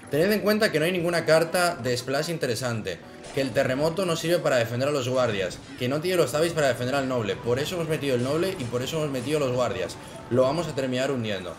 Tened en cuenta que no hay ninguna carta de splash interesante, que el terremoto no sirve para defender a los guardias, que no tiene los tabis para defender al noble. Por eso hemos metido el noble y por eso hemos metido los guardias. Lo vamos a terminar hundiendo.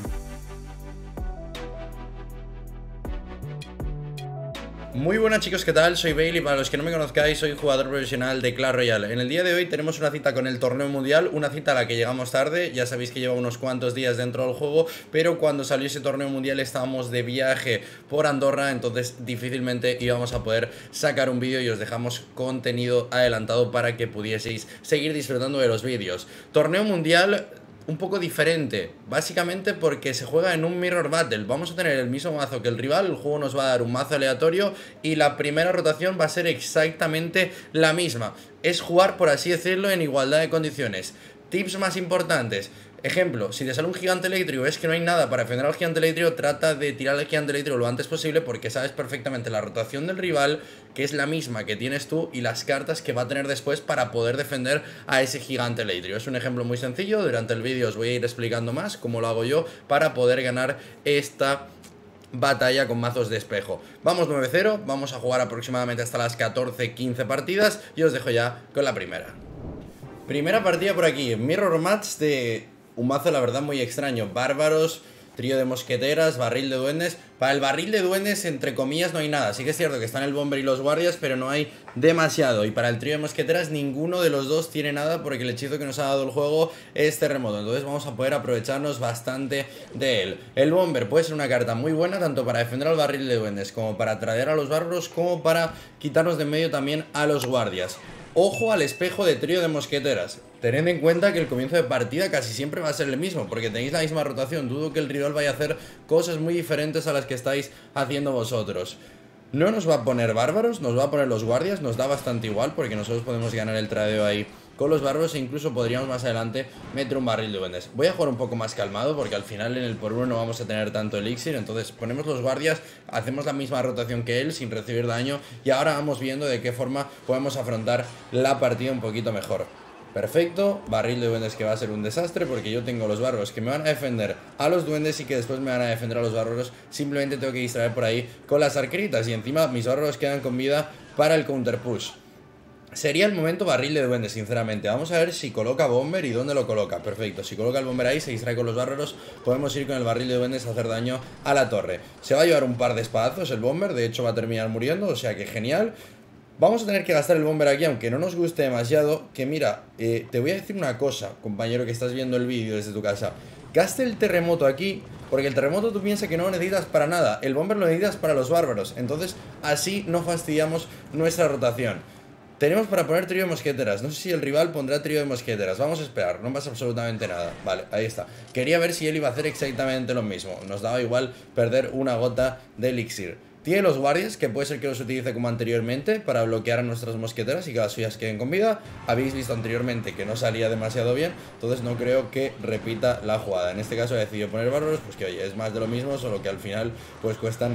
Muy buenas chicos, ¿qué tal? Soy Bailey, para los que no me conozcáis soy jugador profesional de Clash Royale. En el día de hoy tenemos una cita con el torneo mundial, una cita a la que llegamos tarde, ya sabéis que lleva unos cuantos días dentro del juego, pero cuando salió ese torneo mundial estábamos de viaje por Andorra, entonces difícilmente íbamos a poder sacar un vídeo y os dejamos contenido adelantado para que pudieseis seguir disfrutando de los vídeos. Torneo mundial un poco diferente, básicamente porque se juega en un Mirror Battle. Vamos a tener el mismo mazo que el rival, el juego nos va a dar un mazo aleatorio y la primera rotación va a ser exactamente la misma. Es jugar, por así decirlo, en igualdad de condiciones. Tips más importantes. Ejemplo, si te sale un gigante eléctrico y ves que no hay nada para defender al gigante eléctrico, trata de tirar al gigante eléctrico lo antes posible porque sabes perfectamente la rotación del rival, que es la misma que tienes tú, y las cartas que va a tener después para poder defender a ese gigante eléctrico. Es un ejemplo muy sencillo, durante el vídeo os voy a ir explicando más cómo lo hago yo para poder ganar esta batalla con mazos de espejo. Vamos 9-0, vamos a jugar aproximadamente hasta las 14-15 partidas y os dejo ya con la primera. Primera partida por aquí, Mirror Match de un mazo la verdad muy extraño, bárbaros, trío de mosqueteras, barril de duendes. Para el barril de duendes, entre comillas, no hay nada. Sí que es cierto que están el bomber y los guardias, pero no hay demasiado. Y para el trío de mosqueteras, ninguno de los dos tiene nada porque el hechizo que nos ha dado el juego es terremoto. Entonces vamos a poder aprovecharnos bastante de él. El bomber puede ser una carta muy buena, tanto para defender al barril de duendes, como para traer a los bárbaros, como para quitarnos de en medio también a los guardias. Ojo al espejo de trío de mosqueteras. Tened en cuenta que el comienzo de partida casi siempre va a ser el mismo, porque tenéis la misma rotación. Dudo que el rival vaya a hacer cosas muy diferentes a las que estáis haciendo vosotros. No nos va a poner bárbaros, nos va a poner los guardias. Nos da bastante igual porque nosotros podemos ganar el tradeo ahí con los bárbaros e incluso podríamos más adelante meter un barril de duendes. Voy a jugar un poco más calmado porque al final en el por uno no vamos a tener tanto elixir. Entonces ponemos los guardias, hacemos la misma rotación que él sin recibir daño y ahora vamos viendo de qué forma podemos afrontar la partida un poquito mejor. Perfecto, barril de duendes que va a ser un desastre porque yo tengo los bárbaros que me van a defender a los duendes y que después me van a defender a los bárbaros. Simplemente tengo que distraer por ahí con las arqueritas y encima mis bárbaros quedan con vida para el counter push. Sería el momento barril de duendes, sinceramente. Vamos a ver si coloca bomber y dónde lo coloca. Perfecto, si coloca el bomber ahí, se distrae con los bárbaros, podemos ir con el barril de duendes a hacer daño a la torre. Se va a llevar un par de espadazos el bomber, de hecho va a terminar muriendo, o sea que genial. Vamos a tener que gastar el bomber aquí, aunque no nos guste demasiado. Que mira, te voy a decir una cosa, compañero que estás viendo el vídeo desde tu casa. Gaste el terremoto aquí, porque el terremoto tú piensas que no lo necesitas para nada. El bomber lo necesitas para los bárbaros, entonces así no fastidiamos nuestra rotación. Tenemos para poner trío de mosqueteras. No sé si el rival pondrá trío de mosqueteras. Vamos a esperar, no pasa absolutamente nada. Vale, ahí está. Quería ver si él iba a hacer exactamente lo mismo. Nos daba igual perder una gota de elixir. Tiene los guardias, que puede ser que los utilice como anteriormente para bloquear a nuestras mosqueteras y que las suyas queden con vida. Habéis visto anteriormente que no salía demasiado bien, entonces no creo que repita la jugada. En este caso he decidido poner bárbaros, pues que oye, es más de lo mismo, solo que al final pues cuestan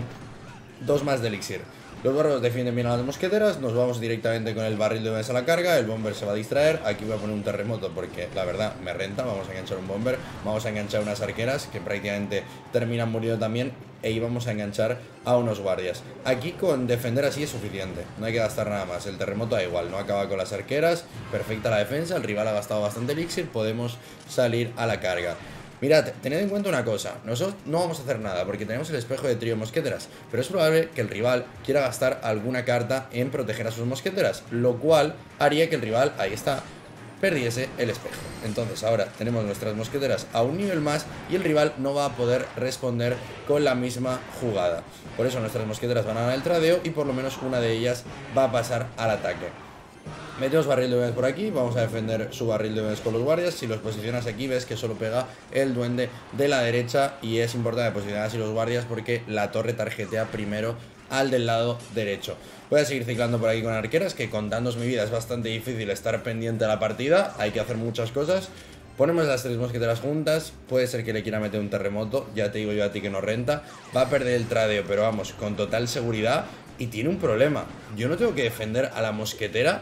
2 más de elixir. Los bárbaros defienden bien a las mosqueteras. Nos vamos directamente con el barril de duendes a la carga. El bomber se va a distraer. Aquí voy a poner un terremoto porque la verdad me renta. Vamos a enganchar un bomber. Vamos a enganchar unas arqueras que prácticamente terminan muriendo también. E íbamos a enganchar a unos guardias. Aquí con defender así es suficiente. No hay que gastar nada más. El terremoto da igual. No acaba con las arqueras. Perfecta la defensa. El rival ha gastado bastante elixir. Podemos salir a la carga. Mirad, tened en cuenta una cosa, nosotros no vamos a hacer nada porque tenemos el espejo de trío de mosqueteras, pero es probable que el rival quiera gastar alguna carta en proteger a sus mosqueteras, lo cual haría que el rival, ahí está, perdiese el espejo. Entonces ahora tenemos nuestras mosqueteras a un nivel más y el rival no va a poder responder con la misma jugada. Por eso nuestras mosqueteras van a ganar el tradeo y por lo menos una de ellas va a pasar al ataque. Metemos barril de duendes por aquí, vamos a defender su barril de duendes con los guardias. Si los posicionas aquí ves que solo pega el duende de la derecha y es importante posicionar así los guardias porque la torre tarjetea primero al del lado derecho. Voy a seguir ciclando por aquí con arqueras, que contándoos mi vida es bastante difícil estar pendiente de la partida, hay que hacer muchas cosas. Ponemos las 3 mosqueteras juntas, puede ser que le quiera meter un terremoto, ya te digo yo a ti que no renta. Va a perder el tradeo, pero vamos, con total seguridad. Y tiene un problema, yo no tengo que defender a la mosquetera.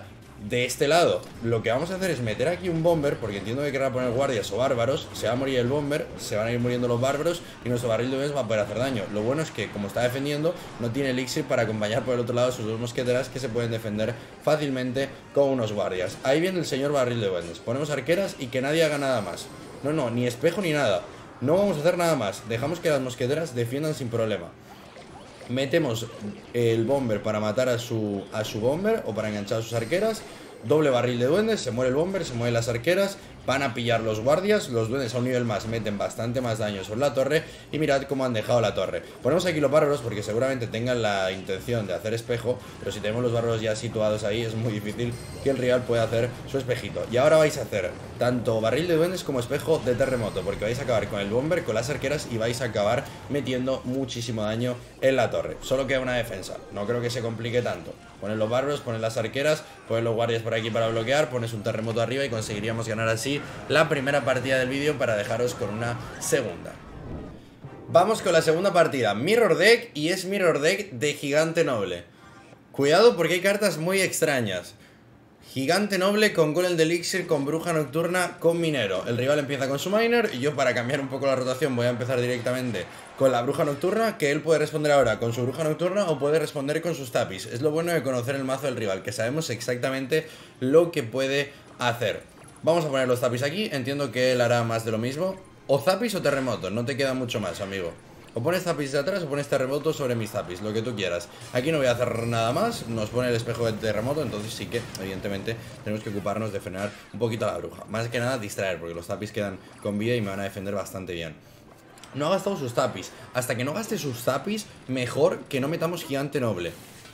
De este lado, lo que vamos a hacer es meter aquí un bomber, porque entiendo que querrá poner guardias o bárbaros. Se va a morir el bomber, se van a ir muriendo los bárbaros y nuestro barril de duendes va a poder hacer daño. Lo bueno es que, como está defendiendo, no tiene elixir para acompañar por el otro lado a sus dos mosqueteras, que se pueden defender fácilmente con unos guardias. Ahí viene el señor barril de duendes. Ponemos arqueras y que nadie haga nada más. No, ni espejo ni nada. No vamos a hacer nada más. Dejamos que las mosqueteras defiendan sin problema. Metemos el bomber para matar a su bomber o para enganchar a sus arqueras. Doble barril de duendes, se muere el bomber, se mueren las arqueras. Van a pillar los guardias, los duendes a un nivel más meten bastante más daño sobre la torre. Y mirad cómo han dejado la torre. Ponemos aquí los bárbaros porque seguramente tengan la intención de hacer espejo, pero si tenemos los bárbaros ya situados ahí es muy difícil que el rival pueda hacer su espejito. Y ahora vais a hacer tanto barril de duendes como espejo de terremoto, porque vais a acabar con el bomber, con las arqueras y vais a acabar metiendo muchísimo daño en la torre. Solo queda una defensa, no creo que se complique tanto. Pones los bárbaros, pones las arqueras, pones los guardias por aquí para bloquear, pones un terremoto arriba y conseguiríamos ganar así la primera partida del vídeo para dejaros con una segunda. Vamos con la segunda partida, Mirror Deck, y es Mirror Deck de Gigante Noble. Cuidado porque hay cartas muy extrañas. Gigante Noble con Golem de Elixir, con Bruja Nocturna, con Minero. El rival empieza con su Miner y yo, para cambiar un poco la rotación, voy a empezar directamente con la Bruja Nocturna, que él puede responder ahora con su Bruja Nocturna o puede responder con sus Tapis. Es lo bueno de conocer el mazo del rival, que sabemos exactamente lo que puede hacer. Vamos a poner los Tapis aquí, entiendo que él hará más de lo mismo. O Zapis o Terremoto, no te queda mucho más, amigo. O pones Zapis de atrás o pones terremoto sobre mis Zapis, lo que tú quieras. Aquí no voy a hacer nada más, nos pone el espejo de terremoto, entonces sí que, evidentemente, tenemos que ocuparnos de frenar un poquito a la bruja. Más que nada distraer, porque los Zapis quedan con vida y me van a defender bastante bien. No ha gastado sus Zapis. Hasta que no gaste sus Zapis, mejor que no metamos Gigante Noble.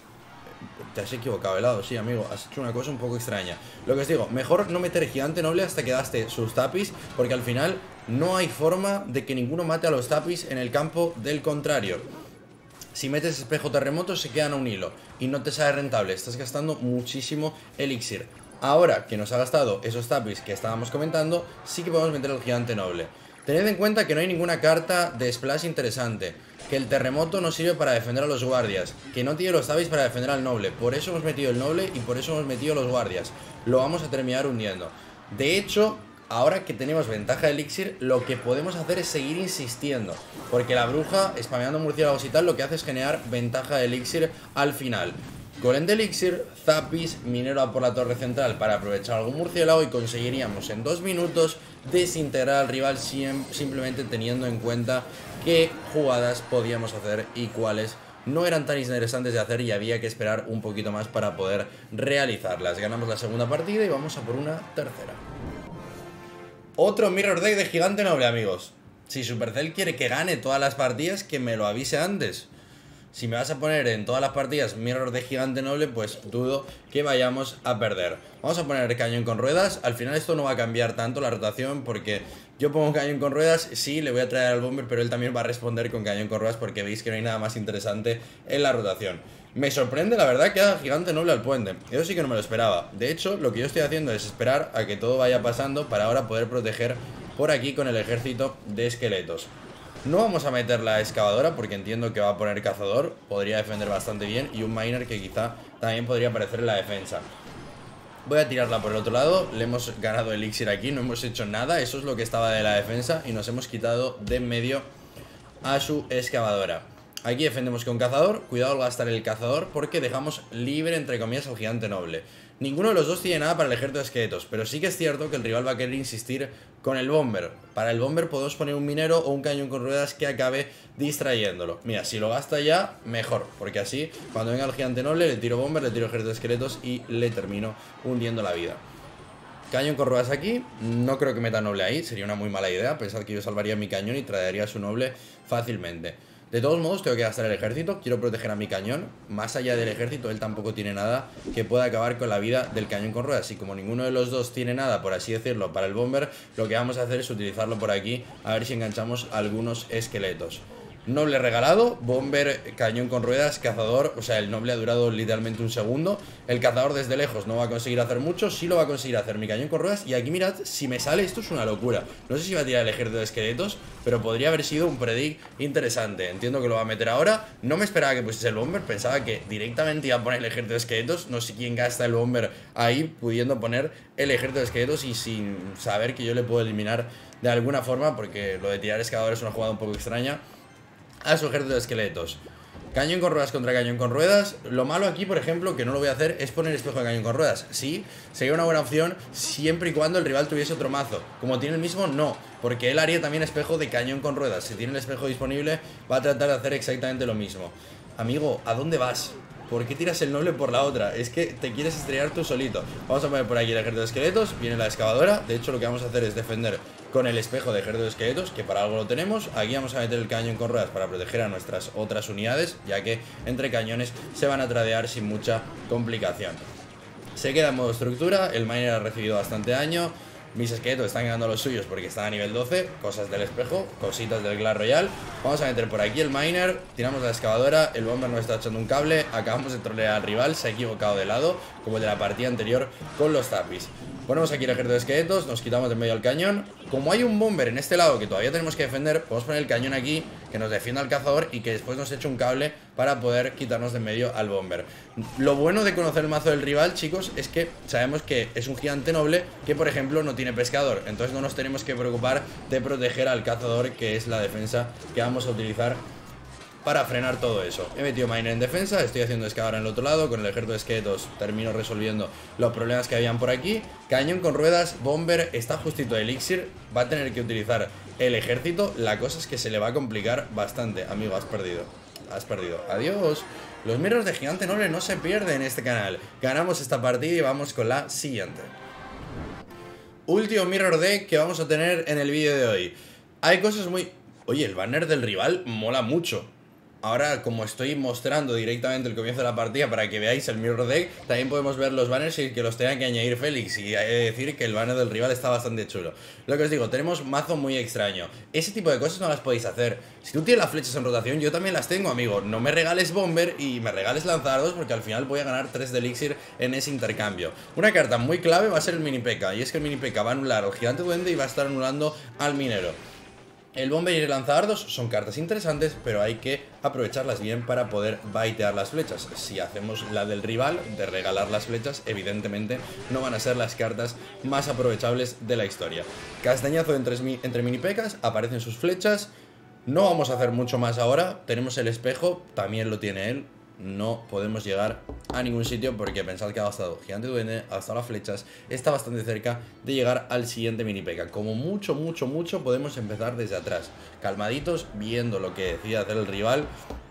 Te has equivocado, helado, sí, amigo. Has hecho una cosa un poco extraña. Lo que os digo, mejor no meter Gigante Noble hasta que gaste sus Tapis, porque al final no hay forma de que ninguno mate a los Tapis en el campo del contrario. Si metes espejo terremoto se quedan a un hilo y no te sale rentable. Estás gastando muchísimo elixir. Ahora que nos ha gastado esos Tapis que estábamos comentando, sí que podemos meter el Gigante Noble. Tened en cuenta que no hay ninguna carta de splash interesante, que el terremoto no sirve para defender a los guardias, que no tiene los Tapis para defender al noble. Por eso hemos metido el noble y por eso hemos metido los guardias. Lo vamos a terminar hundiendo. De hecho, ahora que tenemos ventaja de elixir, lo que podemos hacer es seguir insistiendo, porque la bruja, spameando murciélagos y tal, lo que hace es generar ventaja de elixir al final. Golem de elixir, Zapis, Minero a por la torre central para aprovechar algún murciélago y conseguiríamos en 2 minutos desintegrar al rival, simplemente teniendo en cuenta qué jugadas podíamos hacer y cuáles no eran tan interesantes de hacer y había que esperar un poquito más para poder realizarlas. Ganamos la segunda partida y vamos a por una tercera. Otro Mirror Deck de Gigante Noble, amigos. Si Supercell quiere que gane todas las partidas, que me lo avise antes. Si me vas a poner en todas las partidas Mirror de Gigante Noble, pues dudo que vayamos a perder. Vamos a poner cañón con ruedas. Al final esto no va a cambiar tanto la rotación, porque yo pongo cañón con ruedas, sí, le voy a traer al bomber, pero él también va a responder con cañón con ruedas, porque veis que no hay nada más interesante en la rotación. Me sorprende, la verdad, que haga Gigante Noble al puente. Eso sí que no me lo esperaba. De hecho, lo que yo estoy haciendo es esperar a que todo vaya pasando para ahora poder proteger por aquí con el ejército de esqueletos. No vamos a meter la excavadora porque entiendo que va a poner cazador, podría defender bastante bien, y un miner que quizá también podría aparecer en la defensa. Voy a tirarla por el otro lado, le hemos ganado elixir aquí, no hemos hecho nada, eso es lo que estaba de la defensa y nos hemos quitado de en medio a su excavadora. Aquí defendemos con cazador, cuidado al gastar el cazador porque dejamos libre entre comillas al Gigante Noble. Ninguno de los dos tiene nada para el ejército de esqueletos, pero sí que es cierto que el rival va a querer insistir con el bomber. Para el bomber podemos poner un minero o un cañón con ruedas que acabe distrayéndolo. Mira, si lo gasta ya, mejor, porque así cuando venga el Gigante Noble le tiro bomber, le tiro ejército de esqueletos y le termino hundiendo la vida. Cañón con ruedas aquí, no creo que meta noble ahí, sería una muy mala idea. Pensad que yo salvaría mi cañón y traería a su noble fácilmente. De todos modos, tengo que gastar el ejército, quiero proteger a mi cañón. Más allá del ejército, él tampoco tiene nada que pueda acabar con la vida del cañón con ruedas. Y como ninguno de los dos tiene nada, por así decirlo, para el bomber, lo que vamos a hacer es utilizarlo por aquí, a ver si enganchamos algunos esqueletos. Noble regalado, bomber, cañón con ruedas, cazador. O sea, el noble ha durado literalmente un segundo. El cazador desde lejos no va a conseguir hacer mucho. Sí lo va a conseguir hacer mi cañón con ruedas. Y aquí mirad, si me sale, esto es una locura. No sé si va a tirar el ejército de esqueletos, pero podría haber sido un predict interesante. Entiendo que lo va a meter ahora. No me esperaba que pusiese el bomber, pensaba que directamente iba a poner el ejército de esqueletos. No sé quién gasta el bomber ahí, pudiendo poner el ejército de esqueletos y sin saber que yo le puedo eliminar de alguna forma, porque lo de tirar escalador es una jugada un poco extraña a su ejército de esqueletos. Cañón con ruedas contra cañón con ruedas. Lo malo aquí, por ejemplo, que no lo voy a hacer, es poner espejo de cañón con ruedas. Sí, sería una buena opción siempre y cuando el rival tuviese otro mazo. Como tiene el mismo, no, porque él haría también espejo de cañón con ruedas. Si tiene el espejo disponible, va a tratar de hacer exactamente lo mismo. Amigo, ¿a dónde vas? ¿Por qué tiras el noble por la otra? Es que te quieres estrellar tú solito. Vamos a poner por aquí el ejército de esqueletos. Viene la excavadora. De hecho, lo que vamos a hacer es defender con el espejo de ejército de esqueletos, que para algo lo tenemos. Aquí vamos a meter el cañón con ruedas para proteger a nuestras otras unidades, ya que entre cañones se van a tradear sin mucha complicación. Se queda en modo estructura. El miner ha recibido bastante daño. Mis esqueletos están ganando los suyos porque están a nivel 12. Cosas del espejo, cositas del Clash Royale. Vamos a meter por aquí el miner. Tiramos la excavadora. El bomber nos está echando un cable. Acabamos de trolear al rival. Se ha equivocado de lado, como el de la partida anterior con los tapis. Ponemos aquí el ejército de esqueletos. Nos quitamos de en medio al cañón. Como hay un bomber en este lado que todavía tenemos que defender, podemos poner el cañón aquí, que nos defienda al cazador y que después nos eche un cable para poder quitarnos de en medio al bomber. Lo bueno de conocer el mazo del rival, chicos, es que sabemos que es un gigante noble que, por ejemplo, no tiene pescador. Entonces no nos tenemos que preocupar de proteger al cazador, que es la defensa que vamos a utilizar para frenar todo eso. He metido miner en defensa, estoy haciendo excavadora en el otro lado. Con el ejército de esqueletos termino resolviendo los problemas que habían por aquí. Cañón con ruedas, bomber, está justito de elixir. Va a tener que utilizar el ejército. La cosa es que se le va a complicar bastante. Amigo, has perdido. Has perdido. Adiós. Los mirrors de gigante noble no se pierden en este canal. Ganamos esta partida y vamos con la siguiente. Último mirror deck que vamos a tener en el vídeo de hoy. Hay cosas muy... Oye, el banner del rival mola mucho. Ahora, como estoy mostrando directamente el comienzo de la partida para que veáis el mirror deck, también podemos ver los banners y que los tenga que añadir Félix. Y hay que decir que el banner del rival está bastante chulo. Lo que os digo, tenemos mazo muy extraño. Ese tipo de cosas no las podéis hacer. Si tú tienes las flechas en rotación, yo también las tengo, amigo. No me regales bomber y me regales lanzardos, porque al final voy a ganar 3 de elixir en ese intercambio. Una carta muy clave va a ser el mini P.E.K.K.A. Y es que el mini P.E.K.K.A. va a anular al gigante duende y va a estar anulando al minero. El bomber y el lanzadardos son cartas interesantes, pero hay que aprovecharlas bien para poder baitear las flechas. Si hacemos la del rival, de regalar las flechas, evidentemente no van a ser las cartas más aprovechables de la historia. Castañazo entre mini P.E.K.K.A.s, aparecen sus flechas. No vamos a hacer mucho más ahora. Tenemos el espejo, también lo tiene él. No podemos llegar a ningún sitio porque pensad que ha gastado gigante duende, ha gastado las flechas, está bastante cerca de llegar al siguiente mini P.E.K.K.A. Como mucho podemos empezar desde atrás, calmaditos, viendo lo que decide hacer el rival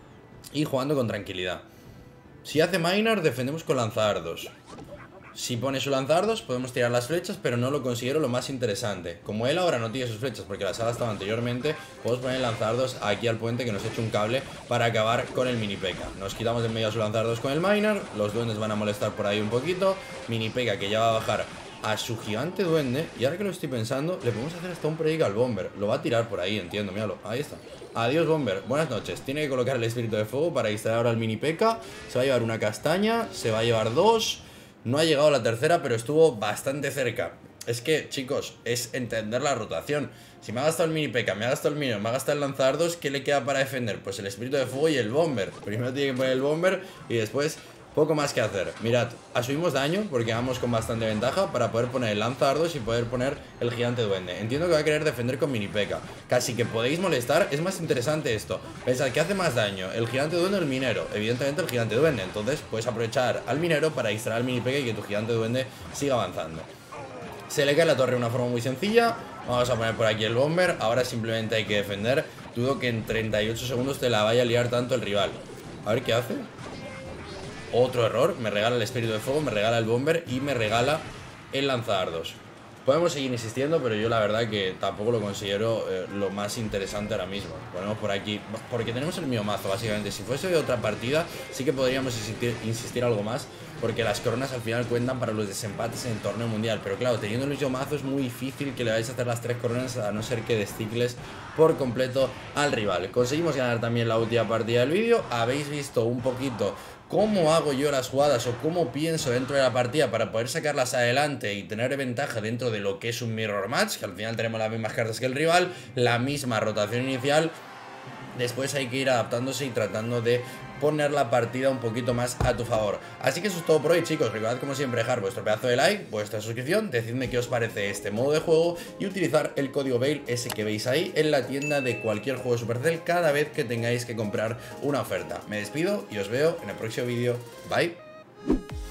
y jugando con tranquilidad. Si hace miner, defendemos con lanzadardos. Si pone su lanzadardos, podemos tirar las flechas, pero no lo considero lo más interesante. Como él ahora no tiene sus flechas porque las ha gastado anteriormente, podemos poner lanzadardos aquí al puente que nos eche un cable para acabar con el mini P.E.K.K.A. Nos quitamos de en medio a su lanzadardos con el miner, los duendes van a molestar por ahí un poquito. Mini P.E.K.K.A. que ya va a bajar a su gigante duende, y ahora que lo estoy pensando, le podemos hacer hasta un predict al bomber. Lo va a tirar por ahí, entiendo, míralo, ahí está. Adiós bomber, buenas noches. Tiene que colocar el espíritu de fuego para instalar ahora el mini P.E.K.K.A. Se va a llevar una castaña, se va a llevar 2. No ha llegado a la tercera, pero estuvo bastante cerca. Es que, chicos, es entender la rotación. Si me ha gastado el mini P.E.K.K.A., me ha gastado el minion, me ha gastado el lanzadardos, ¿qué le queda para defender? Pues el espíritu de fuego y el bomber. Primero tiene que poner el bomber y después poco más que hacer. Mirad, asumimos daño porque vamos con bastante ventaja para poder poner el lanzadardos y poder poner el gigante duende. Entiendo que va a querer defender con mini P.E.K.K.A. Casi que podéis molestar, es más interesante esto. Pensad que hace más daño, el gigante duende o el minero. Evidentemente el gigante duende, entonces puedes aprovechar al minero para distraer al mini P.E.K.K.A. y que tu gigante duende siga avanzando. Se le cae la torre de una forma muy sencilla. Vamos a poner por aquí el bomber. Ahora simplemente hay que defender. Dudo que en 38 segundos te la vaya a liar tanto el rival. A ver qué hace. Otro error, me regala el espíritu de fuego, me regala el bomber y me regala el lanzadardos. Podemos seguir insistiendo, pero yo la verdad que tampoco lo considero lo más interesante ahora mismo. Ponemos por aquí, porque tenemos el mío mazo básicamente. Si fuese otra partida sí que podríamos insistir algo más, porque las coronas al final cuentan para los desempates en el torneo mundial. Pero claro, teniendo el mismo mazo es muy difícil que le vayáis a hacer las 3 coronas, a no ser que descicles por completo al rival. Conseguimos ganar también la última partida del vídeo. Habéis visto un poquito cómo hago yo las jugadas o cómo pienso dentro de la partida para poder sacarlas adelante y tener ventaja dentro de lo que es un mirror match, que al final tenemos las mismas cartas que el rival, la misma rotación inicial. Después hay que ir adaptándose y tratando de poner la partida un poquito más a tu favor. Así que eso es todo por hoy, chicos. Recordad como siempre dejar vuestro pedazo de like, vuestra suscripción, decidme qué os parece este modo de juego y utilizar el código BAIL, ese que veis ahí en la tienda de cualquier juego de Supercell cada vez que tengáis que comprar una oferta. Me despido y os veo en el próximo vídeo. Bye.